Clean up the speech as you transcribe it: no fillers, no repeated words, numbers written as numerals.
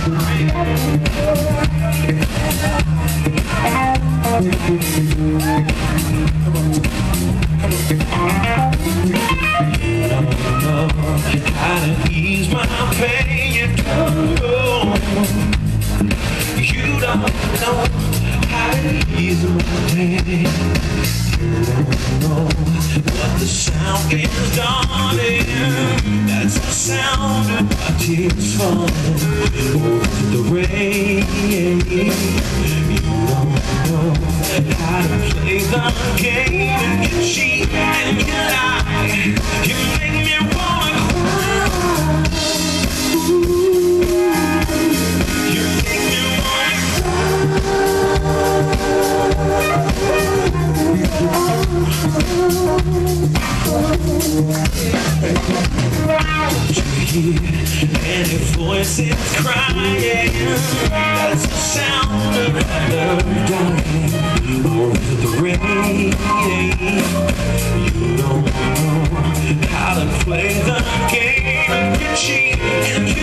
How to ease my pain, you don't know. You don't know how to ease my pain. You don't know what the sound is, darling. That's the sound of my tears falling over the rain. You don't know how to play the game, and you cheat and you lie. You make me wanna cry. You make me wanna any voices crying, that's the sound of my love dying over the rain. You don't know how to play the game, you cheat and you